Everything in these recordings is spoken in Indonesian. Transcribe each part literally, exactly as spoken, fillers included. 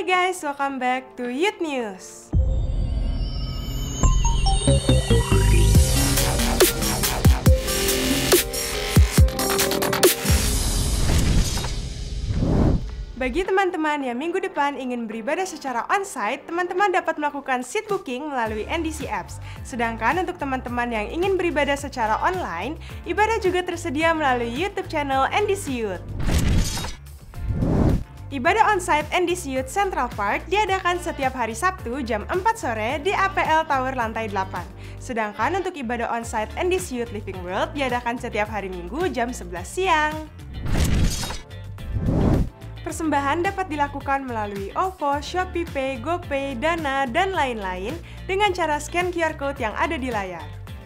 Hai guys, welcome back to Youth News. Bagi teman-teman yang minggu depan ingin beribadah secara onsite, teman-teman dapat melakukan seat booking melalui N D C Apps. Sedangkan untuk teman-teman yang ingin beribadah secara online, ibadah juga tersedia melalui YouTube channel N D C Youth. Ibadah onsite N D C Youth Central Park diadakan setiap hari Sabtu jam empat sore di A P L Tower lantai delapan. Sedangkan untuk ibadah onsite N D C Youth Living World diadakan setiap hari Minggu jam sebelas siang. Persembahan dapat dilakukan melalui OVO, ShopeePay, GoPay, Dana, dan lain-lain dengan cara scan Q R Code yang ada di layar.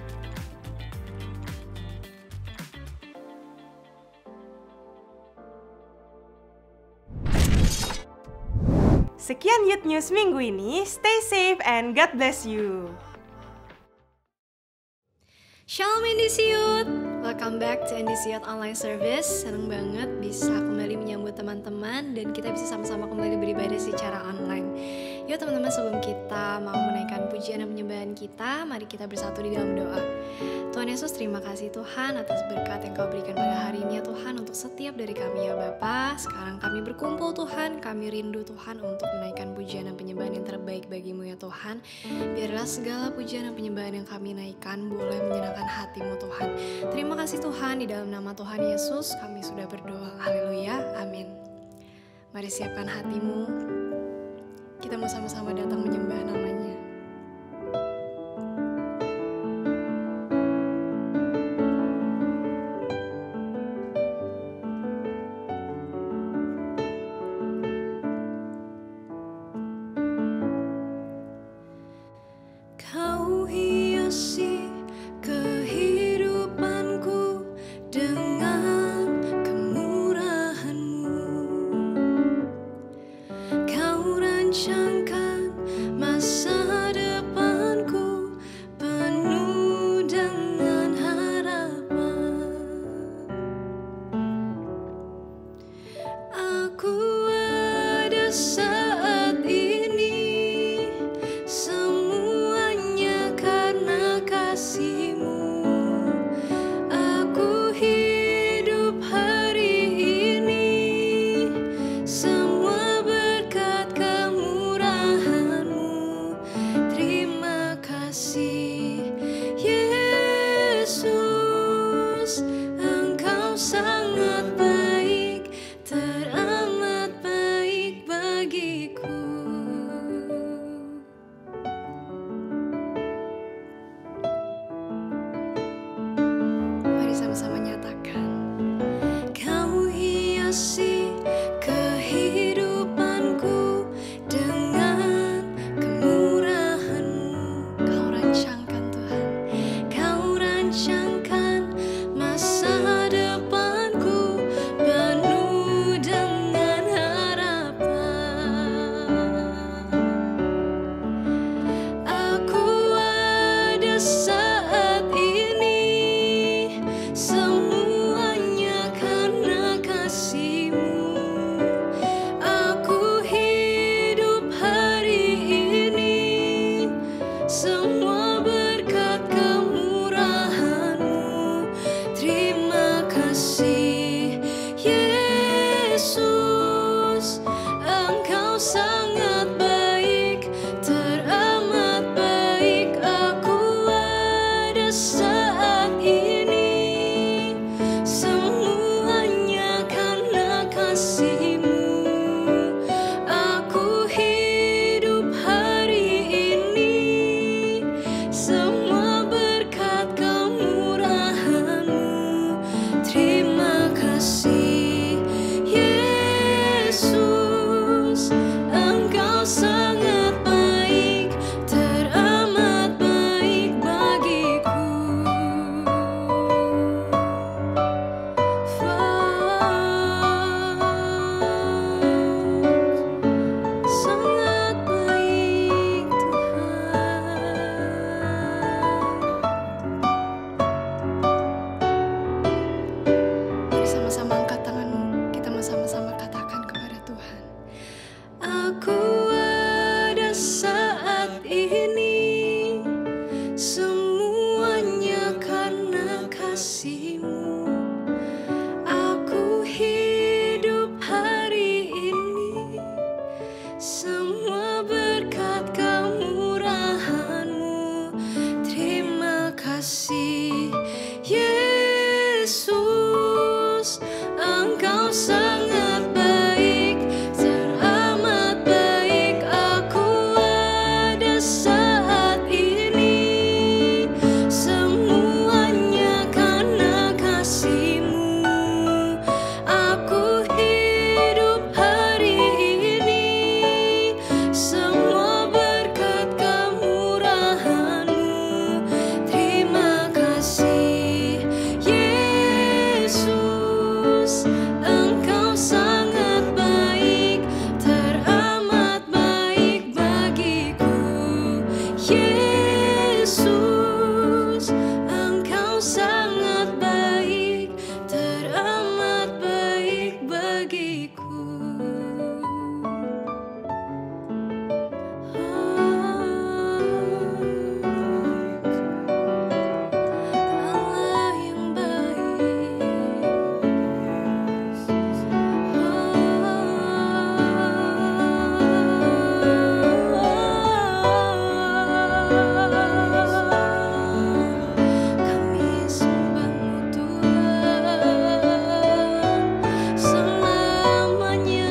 Sekian Youth News minggu ini, stay safe and God bless you. Shalom N D C Youth, welcome back to N D C Youth Online Service. Senang banget bisa kembali menyambut teman-teman dan kita bisa sama-sama kembali beribadah secara online. Yuk teman-teman, sebelum kita mau menaikkan pujian dan penyembahan kita, mari kita bersatu di dalam doa. Tuhan Yesus, terima kasih Tuhan atas berkat yang Kau berikan pada hari ini ya Tuhan, untuk setiap dari kami ya Bapa. Sekarang kami berkumpul Tuhan, kami rindu Tuhan untuk menaikkan pujian dan penyembahan yang terbaik bagimu ya Tuhan. Biarlah segala pujian dan penyembahan yang kami naikkan boleh menyenangkan hatimu Tuhan. Terima kasih Tuhan, di dalam nama Tuhan Yesus kami sudah berdoa. Haleluya, amin. Mari siapkan hatimu, kita mau sama-sama datang menyembah namanya. Kau hiasi kehidupanku dengan kemurahan-Mu. Kau rancangkan masa depanku penuh dengan harapan. Aku ada saat ini, semuanya karena kasih-Mu. Aku hidup hari ini, semua berkat kemurahan-Mu. Terima kasih Yesus, Engkau sangat baik, teramat baik bagiku. Mari sama-sama nyatakan. Kau hiasi kehidupanku dengan kemurahan-Mu. Kau rancangkan Tuhan, Kau rancangkan masa depanku penuh dengan harapan. Aku ada saat ini, semuanya karena kasih-Mu. Aku hidup hari ini, semua berkat kemurahan-Mu. Terima kasih Yesus, Engkau sangat baik, teramat baik. Aku ada saat ini, semuanya karena kasih-Mu. Aku hidup hari ini, semua berkat kemurahan-Mu. Terima kasih Yesus, Engkau semua berkat kemurahan-Mu. Terima kasih Yesus, Engkau sangat baik, teramat baik. Aku ada saat ini, semuanya karena kasih-Mu. Aku hidup hari ini, semua berkat kemurahan-Mu. Terima kasih Yesus, Engkau sangat baik, teramat baik bagiku. Yesus, Engkau sangat baik, teramat baik bagiku. Allah yang baik. Kami sembah-Mu Tuhan selamanya.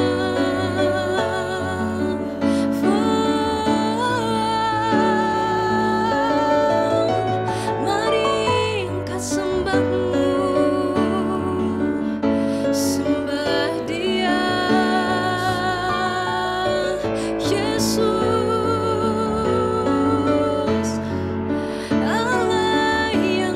Mari angkat sembah-Mu, sembah Dia, Yesus, Allah yang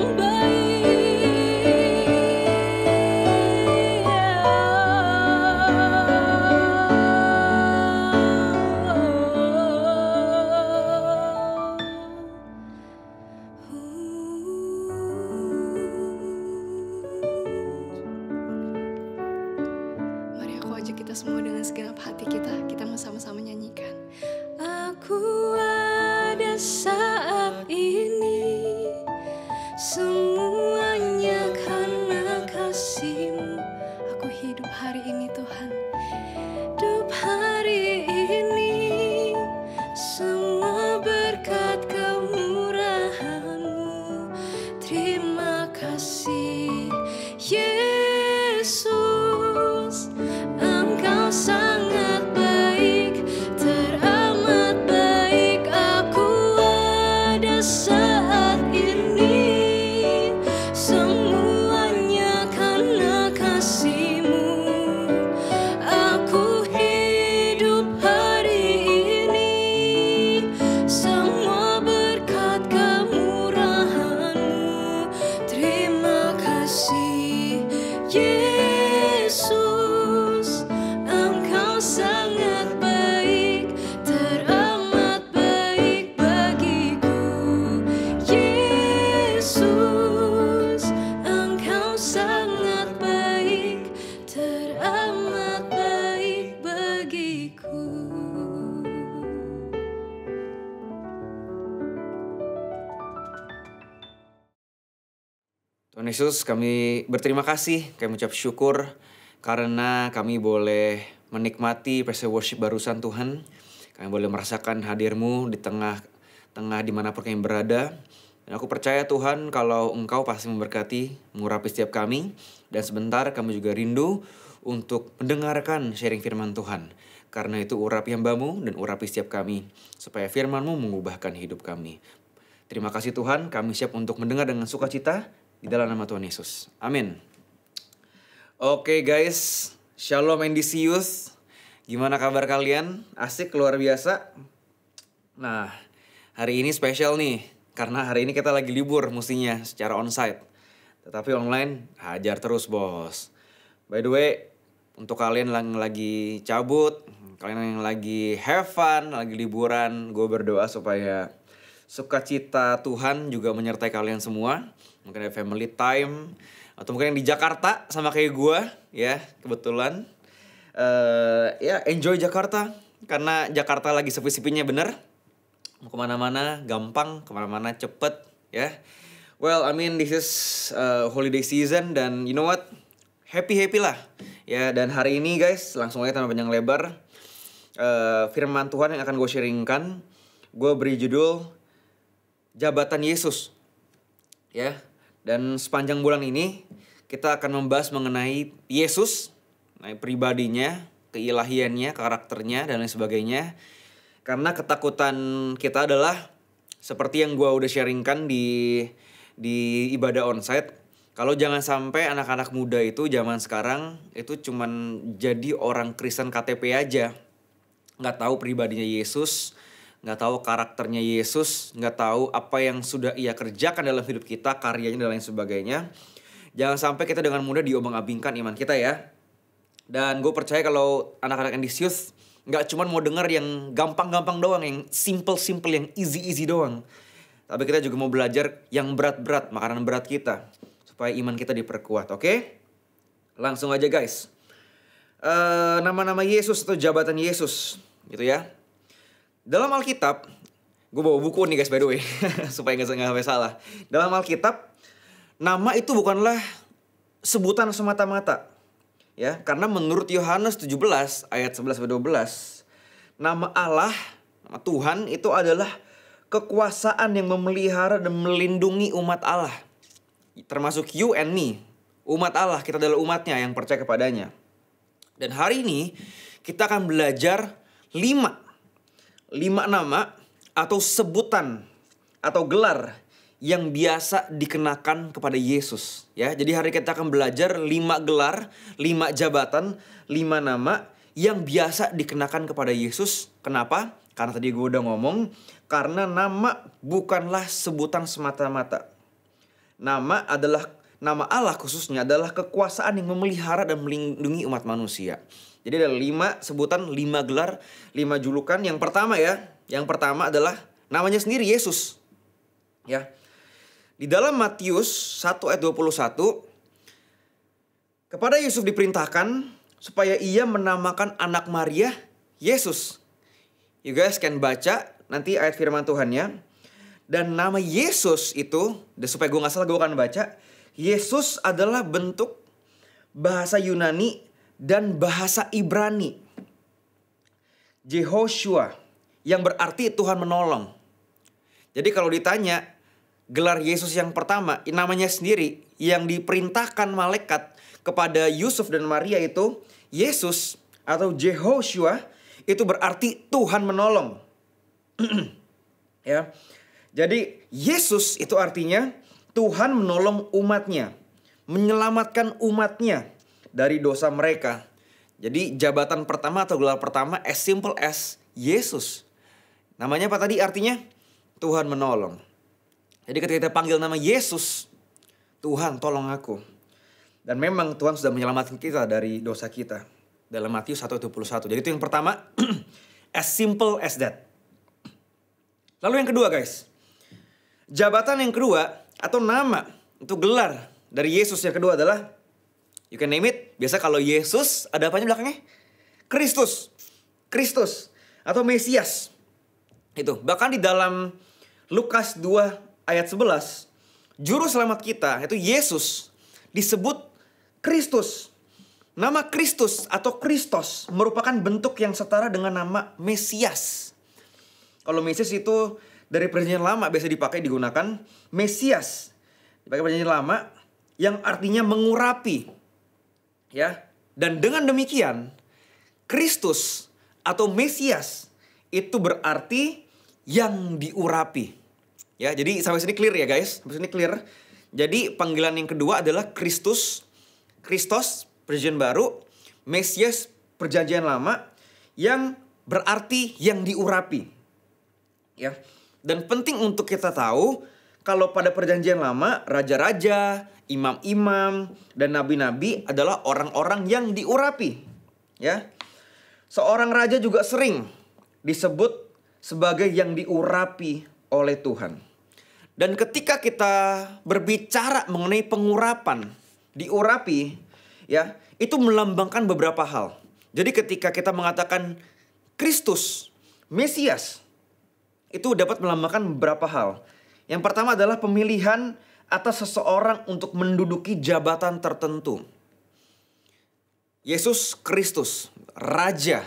baik. Mari aku ajak kita semua dengan segenap hati kita, kita mau sama-sama nyanyikan. Aku ada saat ini, semuanya karena kasih-Mu. Aku hidup hari ini Tuhan, hidup hari ini, semua berkat kemurahan-Mu. Terima kasih Yesus, Engkau sangat baik, teramat baik. Aku ada saat ini, semuanya karena kasih-Mu. Aku hidup hari ini, semua berkat kemurahan-Mu. Terima kasih Yesus, Engkau sangat baik, teramat baik bagiku. Yesus, Engkau sangat baik, teramat baik bagiku. Tuhan Yesus, kami berterima kasih, kami ucap syukur karena kami boleh menikmati praise worship barusan Tuhan. Kami boleh merasakan hadir-Mu di tengah-tengah dimanapun kami berada. Dan aku percaya Tuhan kalau Engkau pasti memberkati, mengurapi setiap kami. Dan sebentar kami juga rindu untuk mendengarkan sharing firman Tuhan. Karena itu urapi hamba-Mu dan urapi setiap kami, supaya firman-Mu mengubahkan hidup kami. Terima kasih Tuhan, kami siap untuk mendengar dengan sukacita. Di dalam nama Tuhan Yesus. Amin. Oke guys, Shalom N D C Youth. Gimana kabar kalian? Asik, luar biasa. Nah, hari ini spesial nih. Karena hari ini kita lagi libur mestinya secara onsite. Tetapi online, hajar terus bos. By the way, untuk kalian yang lagi cabut, kalian yang lagi have fun, lagi liburan, gue berdoa supaya sukacita Tuhan juga menyertai kalian semua. Mungkin ada family time, atau mungkin yang di Jakarta sama kayak gue, ya kebetulan. Uh, ya enjoy Jakarta, karena Jakarta lagi sepi-sepinya bener. Mau kemana-mana gampang, kemana-mana cepet, ya. Well, I mean this is uh, holiday season dan you know what? Happy-happy lah. Ya, dan hari ini guys, langsung aja tanpa panjang lebar. uh, firman Tuhan yang akan gue sharingkan. Gue beri judul Jabatan Yesus. Ya, dan sepanjang bulan ini kita akan membahas mengenai Yesus, mengenai pribadinya, keilahiannya, karakternya, dan lain sebagainya. Karena ketakutan kita adalah seperti yang gue udah sharingkan di di ibadah onsite. Kalau jangan sampai anak-anak muda itu zaman sekarang itu cuman jadi orang Kristen K T P aja, nggak tahu pribadinya Yesus, nggak tahu karakternya Yesus, nggak tahu apa yang sudah ia kerjakan dalam hidup kita, karyanya dan lain sebagainya. Jangan sampai kita dengan mudah diobang-abingkan iman kita ya. Dan gue percaya kalau anak-anak N D C Youth nggak cuma mau dengar yang gampang-gampang doang, yang simple-simple, yang easy-easy doang. Tapi kita juga mau belajar yang berat-berat, makanan berat kita, supaya iman kita diperkuat, oke? Okay? Langsung aja guys. Uh, nama-nama Yesus atau jabatan Yesus, gitu ya. Dalam Alkitab, gue bawa buku nih guys by the way, supaya gak sampai salah. Dalam Alkitab, nama itu bukanlah sebutan semata-mata. Ya, karena menurut Yohanes tujuh belas ayat sebelas sampai dua belas, nama Allah, nama Tuhan itu adalah kekuasaan yang memelihara dan melindungi umat Allah. Termasuk you and me, umat Allah, kita adalah umatnya yang percaya kepadanya. Dan hari ini kita akan belajar lima Lima nama atau sebutan atau gelar yang biasa dikenakan kepada Yesus. Ya, jadi hari kita akan belajar lima gelar, lima jabatan, lima nama yang biasa dikenakan kepada Yesus. Kenapa? Karena tadi gue udah ngomong, karena nama bukanlah sebutan semata-mata. Nama adalah, nama Allah khususnya adalah kekuasaan yang memelihara dan melindungi umat manusia. Jadi ada lima sebutan, lima gelar, lima julukan. Yang pertama ya, yang pertama adalah namanya sendiri Yesus. Ya. Di dalam Matius satu ayat dua puluh satu, kepada Yusuf diperintahkan supaya ia menamakan anak Maria Yesus. You guys can baca nanti ayat firman Tuhannya. Dan nama Yesus itu, dan supaya gue gak salah gue akan baca. Yesus adalah bentuk bahasa Yunani dan bahasa Ibrani. Jehoshua, yang berarti Tuhan menolong. Jadi kalau ditanya gelar Yesus yang pertama, namanya sendiri yang diperintahkan malaikat kepada Yusuf dan Maria itu Yesus atau Jehoshua, itu berarti Tuhan menolong. Ya. Jadi Yesus itu artinya Tuhan menolong umatnya, menyelamatkan umatnya dari dosa mereka. Jadi jabatan pertama atau gelar pertama as simple as Yesus. Namanya apa tadi artinya? Tuhan menolong. Jadi ketika kita panggil nama Yesus, Tuhan tolong aku. Dan memang Tuhan sudah menyelamatkan kita dari dosa kita. Dalam Matius satu ayat dua puluh satu. Jadi itu yang pertama, as simple as that. Lalu yang kedua guys. Jabatan yang kedua atau nama, itu gelar dari Yesus yang kedua adalah, you can name it. Biasa kalau Yesus ada apanya belakangnya? Kristus. Kristus atau Mesias. Itu. Bahkan di dalam Lukas dua ayat sebelas, juru selamat kita itu Yesus disebut Kristus. Nama Kristus atau Kristos merupakan bentuk yang setara dengan nama Mesias. Kalau Mesias itu dari perjanjian lama biasa dipakai digunakan. Mesias dipakai perjanjian lama yang artinya mengurapi. Ya, dan dengan demikian Kristus atau Mesias itu berarti yang diurapi. Ya, jadi sampai sini clear ya guys, sampai sini clear. Jadi panggilan yang kedua adalah Kristus, Kristos perjanjian baru, Mesias perjanjian lama yang berarti yang diurapi. Ya. Dan penting untuk kita tahu kalau pada perjanjian lama raja-raja, imam-imam dan nabi-nabi adalah orang-orang yang diurapi. Ya. Seorang raja juga sering disebut sebagai yang diurapi oleh Tuhan. Dan ketika kita berbicara mengenai pengurapan, diurapi, ya, itu melambangkan beberapa hal. Jadi ketika kita mengatakan Kristus, Mesias, itu dapat melambangkan beberapa hal. Yang pertama adalah pemilihan atas seseorang untuk menduduki jabatan tertentu. Yesus Kristus, Raja,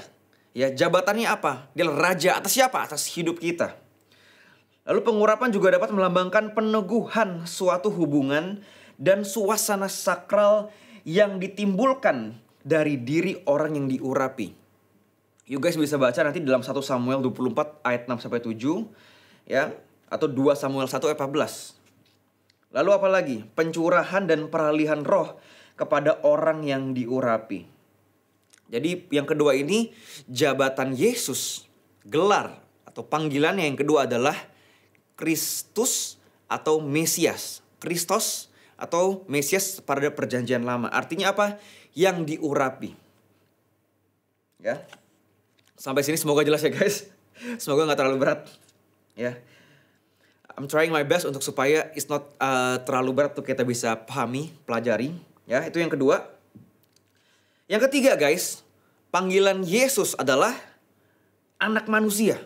Ya, jabatannya apa? Dia raja atas siapa? Atas hidup kita. Lalu pengurapan juga dapat melambangkan peneguhan suatu hubungan dan suasana sakral yang ditimbulkan dari diri orang yang diurapi. You guys bisa baca nanti dalam satu Samuel dua puluh empat ayat enam sampai tujuh, ya, atau dua Samuel satu ayat empat belas. Lalu apa lagi? Pencurahan dan peralihan roh kepada orang yang diurapi. Jadi yang kedua ini jabatan Yesus, gelar atau panggilannya yang kedua adalah Kristus atau Mesias. Kristos atau Mesias pada perjanjian lama. Artinya apa? Yang diurapi. Ya. Sampai sini semoga jelas ya guys. Semoga gak terlalu berat. Ya. I'm trying my best untuk supaya it's not uh, terlalu berat untuk kita bisa pahami, pelajari. Ya, itu yang kedua. Yang ketiga guys, panggilan Yesus adalah anak manusia.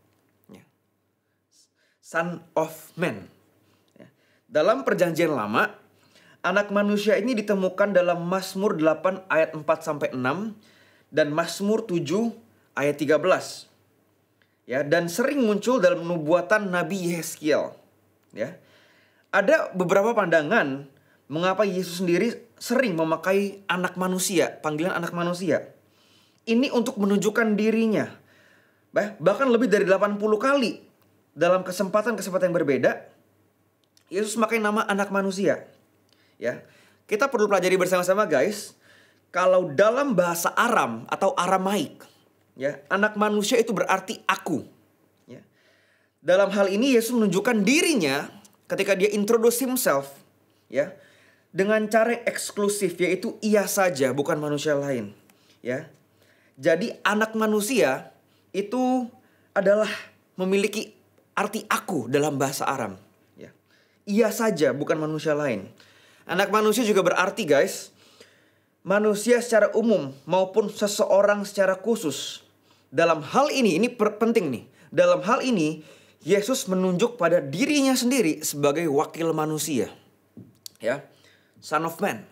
Son of Man. Dalam perjanjian lama, anak manusia ini ditemukan dalam Mazmur delapan ayat empat sampai enam dan Mazmur tujuh ayat tiga belas. Ya, dan sering muncul dalam nubuatan Nabi Yeskiel. Ya. Ada beberapa pandangan mengapa Yesus sendiri sering memakai anak manusia, panggilan anak manusia. Ini untuk menunjukkan dirinya. Bahkan lebih dari delapan puluh kali dalam kesempatan-kesempatan yang berbeda, Yesus memakai nama anak manusia. Ya, kita perlu pelajari bersama-sama guys. Kalau dalam bahasa Aram atau Aramaik, ya, anak manusia itu berarti aku. Ya. Dalam hal ini Yesus menunjukkan dirinya ketika dia introduce himself, ya, dengan cara yang eksklusif, yaitu ia saja, bukan manusia lain. Ya, jadi anak manusia itu adalah memiliki arti aku dalam bahasa Aram. Ya. Ia saja, bukan manusia lain. Anak manusia juga berarti guys, manusia secara umum maupun seseorang secara khusus. Dalam hal ini, ini penting nih. Dalam hal ini, Yesus menunjuk pada dirinya sendiri sebagai wakil manusia. Ya, Son of Man.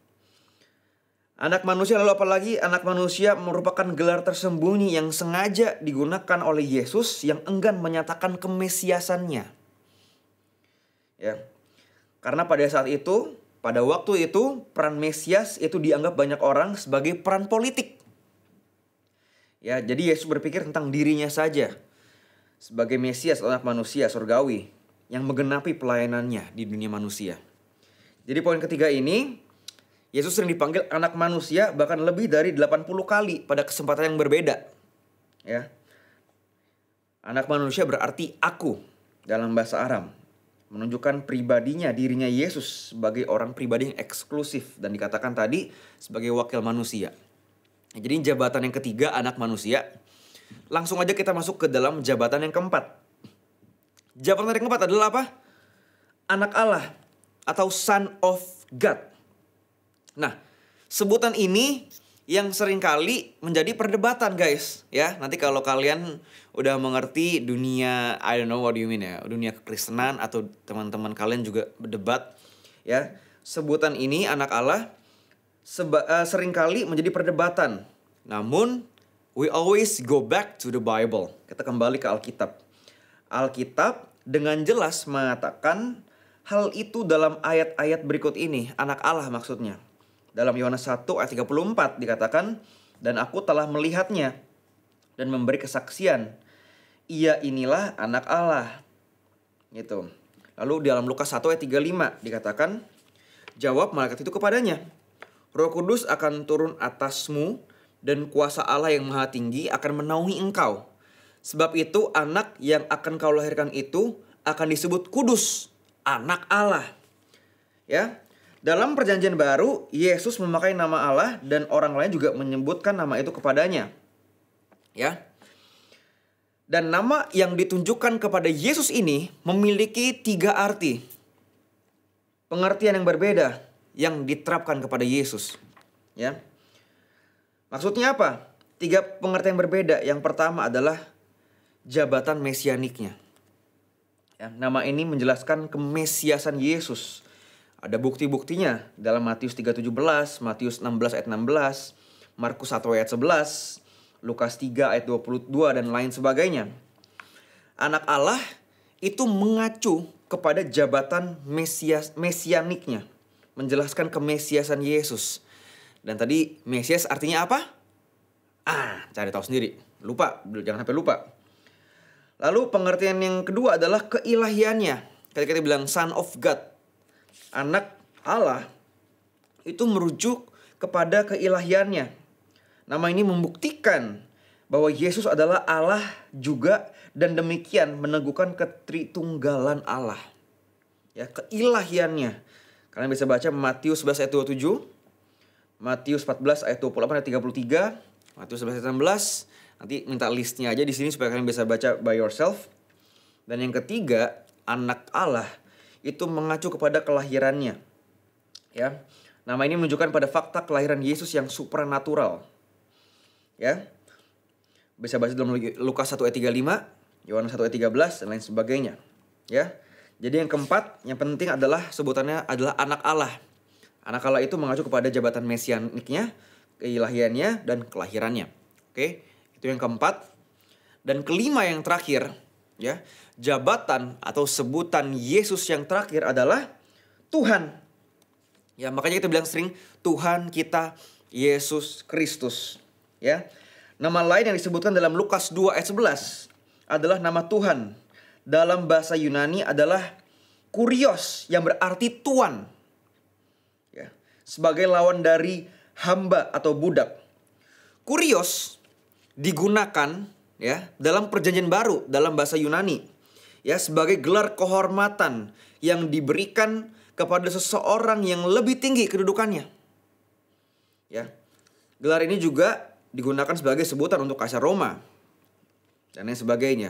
Anak manusia, lalu apalagi anak manusia merupakan gelar tersembunyi yang sengaja digunakan oleh Yesus yang enggan menyatakan kemesiasannya. Ya. Karena pada saat itu, pada waktu itu, peran Mesias itu dianggap banyak orang sebagai peran politik. Ya, jadi Yesus berpikir tentang dirinya saja sebagai Mesias, anak manusia surgawi yang menggenapi pelayanannya di dunia manusia. Jadi poin ketiga ini, Yesus sering dipanggil anak manusia bahkan lebih dari delapan puluh kali pada kesempatan yang berbeda. Ya. Anak manusia berarti aku dalam bahasa Aram. Menunjukkan pribadinya, dirinya Yesus sebagai orang pribadi yang eksklusif. Dan dikatakan tadi sebagai wakil manusia. Jadi jabatan yang ketiga anak manusia. Langsung aja kita masuk ke dalam jabatan yang keempat. Jabatan yang keempat adalah apa? Anak Allah atau Son of God. Nah, sebutan ini yang seringkali menjadi perdebatan guys. Ya, nanti kalau kalian udah mengerti dunia, I don't know what do you mean ya, dunia kekristenan atau teman-teman kalian juga berdebat. Ya, sebutan ini anak Allah Seba, uh, seringkali menjadi perdebatan. Namun, we always go back to the Bible. Kita kembali ke Alkitab. Alkitab dengan jelas mengatakan hal itu dalam ayat-ayat berikut ini. Anak Allah maksudnya. Dalam Yohanes satu ayat tiga puluh empat dikatakan, dan aku telah melihatnya dan memberi kesaksian. Ia inilah anak Allah. Gitu. Lalu dalam Lukas satu ayat tiga puluh lima dikatakan, jawab malaikat itu kepadanya, Roh Kudus akan turun atasmu dan kuasa Allah yang maha tinggi akan menaungi engkau. Sebab itu anak yang akan kau lahirkan itu akan disebut kudus, anak Allah. Ya, dalam perjanjian baru Yesus memakai nama Allah dan orang lain juga menyebutkan nama itu kepadanya. Ya. Dan nama yang ditunjukkan kepada Yesus ini memiliki tiga arti. Pengertian yang berbeda yang diterapkan kepada Yesus. Ya. Maksudnya apa? Tiga pengertian berbeda. Yang pertama adalah jabatan mesianiknya. Ya, nama ini menjelaskan kemesiasan Yesus. Ada bukti-buktinya dalam Matius tiga tujuh belas, Matius enam belas ayat enam belas, Markus satu ayat sebelas, Lukas tiga ayat dua puluh dua dan lain sebagainya. Anak Allah itu mengacu kepada jabatan mesias, mesianiknya. Menjelaskan kemesiasan Yesus. Dan tadi Mesias artinya apa? Ah, cari tahu sendiri. Lupa, jangan sampai lupa. Lalu pengertian yang kedua adalah keilahiannya. Ketika kita bilang Son of God, anak Allah, itu merujuk kepada keilahiannya. Nama ini membuktikan bahwa Yesus adalah Allah juga dan demikian meneguhkan ketritunggalan Allah. Ya, keilahiannya. Kalian bisa baca Matius sebelas ayat dua puluh tujuh, Matius empat belas ayat dua puluh delapan ayat tiga puluh tiga, Matius sebelas ayat enam belas. Nanti minta listnya aja di sini supaya kalian bisa baca by yourself. Dan yang ketiga, anak Allah itu mengacu kepada kelahirannya. Ya. Nama ini menunjukkan pada fakta kelahiran Yesus yang supranatural. Ya. Bisa baca dalam Lukas satu ayat tiga puluh lima, Yohanes satu ayat tiga belas dan lain sebagainya. Ya. Jadi yang keempat, yang penting adalah sebutannya adalah anak Allah. Anak Allah itu mengacu kepada jabatan mesianiknya, keilahiannya dan kelahirannya. Oke? Itu yang keempat. Dan kelima yang terakhir, ya, jabatan atau sebutan Yesus yang terakhir adalah Tuhan. Ya, makanya kita bilang sering Tuhan kita Yesus Kristus, ya. Nama lain yang disebutkan dalam Lukas dua ayat sebelas adalah nama Tuhan. Dalam bahasa Yunani adalah Kurios yang berarti tuan. Ya, sebagai lawan dari hamba atau budak. Kurios digunakan ya dalam perjanjian baru dalam bahasa Yunani ya sebagai gelar kehormatan yang diberikan kepada seseorang yang lebih tinggi kedudukannya. Ya. Gelar ini juga digunakan sebagai sebutan untuk kaisar Roma dan lain sebagainya.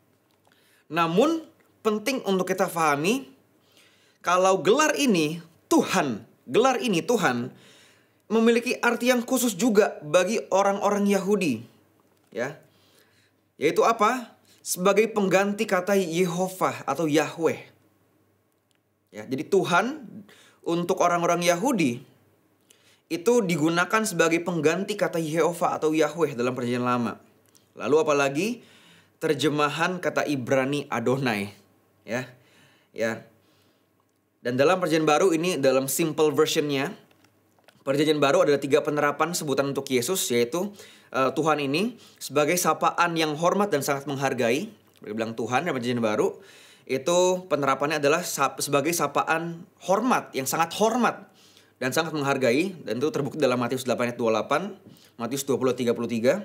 Namun penting untuk kita pahami kalau gelar ini Tuhan, gelar ini Tuhan memiliki arti yang khusus juga bagi orang-orang Yahudi. Ya. Yaitu apa? Sebagai pengganti kata Yehovah atau Yahweh. Ya, jadi Tuhan untuk orang-orang Yahudi itu digunakan sebagai pengganti kata Yehovah atau Yahweh dalam perjanjian lama. Lalu apalagi terjemahan kata Ibrani Adonai, ya. Ya. Dan dalam perjanjian baru ini dalam simple versionnya, perjanjian baru ada tiga penerapan sebutan untuk Yesus, yaitu uh, Tuhan ini sebagai sapaan yang hormat dan sangat menghargai. Mereka bilang Tuhan dalam perjanjian baru itu penerapannya adalah sap, sebagai sapaan hormat yang sangat hormat dan sangat menghargai, dan itu terbukti dalam Matius delapan ayat dua puluh delapan, Matius dua puluh ayat tiga puluh tiga.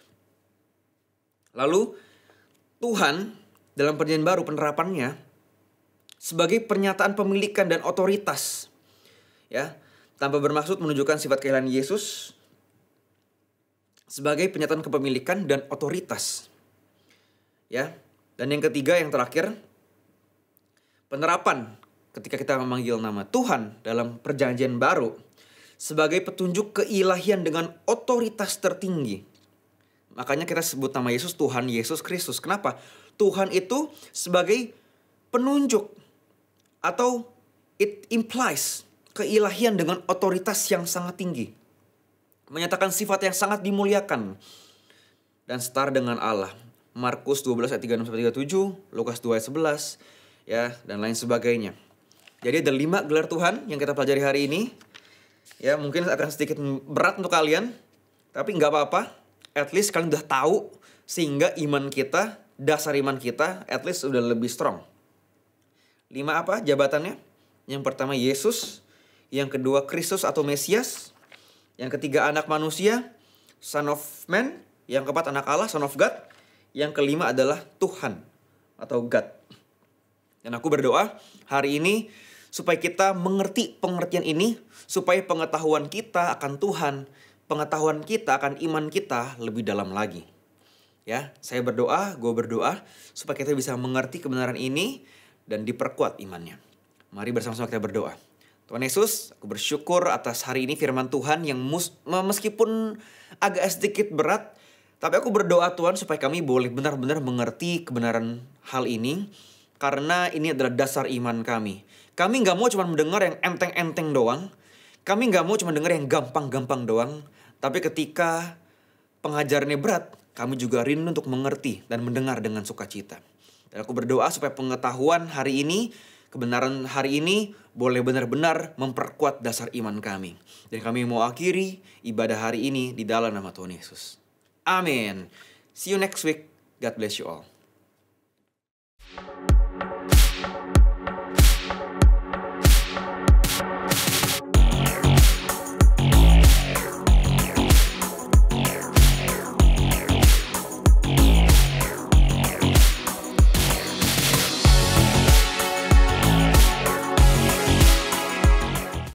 Lalu Tuhan dalam perjanjian baru penerapannya sebagai pernyataan pemilikan dan otoritas. Ya, tanpa bermaksud menunjukkan sifat keilahian Yesus, sebagai pernyataan kepemilikan dan otoritas. Ya. Dan yang ketiga yang terakhir, penerapan ketika kita memanggil nama Tuhan dalam perjanjian baru sebagai petunjuk keilahian dengan otoritas tertinggi. Makanya kita sebut nama Yesus Tuhan Yesus Kristus. Kenapa? Tuhan itu sebagai penunjuk atau it implies keilahian dengan otoritas yang sangat tinggi. Menyatakan sifat yang sangat dimuliakan dan setara dengan Allah. Markus dua belas ayat tiga puluh enam sampai tiga puluh tujuh, Lukas dua ayat sebelas, ya, dan lain sebagainya. Jadi ada lima gelar Tuhan yang kita pelajari hari ini. Ya, mungkin akan sedikit berat untuk kalian, tapi nggak apa-apa. At least kalian udah tahu sehingga iman kita, dasar iman kita, at least udah lebih strong. Lima apa jabatannya? Yang pertama Yesus, yang kedua Kristus atau Mesias, yang ketiga anak manusia, Son of Man, yang keempat anak Allah, Son of God, yang kelima adalah Tuhan atau God. Dan aku berdoa hari ini supaya kita mengerti pengertian ini, supaya pengetahuan kita akan Tuhan, pengetahuan kita akan iman kita lebih dalam lagi. Ya, saya berdoa, gue berdoa supaya kita bisa mengerti kebenaran ini dan diperkuat imannya. Mari bersama-sama kita berdoa. Tuhan Yesus, aku bersyukur atas hari ini firman Tuhan yang mus- meskipun agak sedikit berat, tapi aku berdoa Tuhan supaya kami boleh benar-benar mengerti kebenaran hal ini, karena ini adalah dasar iman kami. Kami gak mau cuma mendengar yang enteng-enteng doang, kami gak mau cuma dengar yang gampang-gampang doang, tapi ketika pengajarannya berat, kami juga rindu untuk mengerti dan mendengar dengan sukacita. Dan aku berdoa supaya pengetahuan hari ini, kebenaran hari ini boleh benar-benar memperkuat dasar iman kami. Dan kami mau akhiri ibadah hari ini di dalam nama Tuhan Yesus. Amin. See you next week. God bless you all.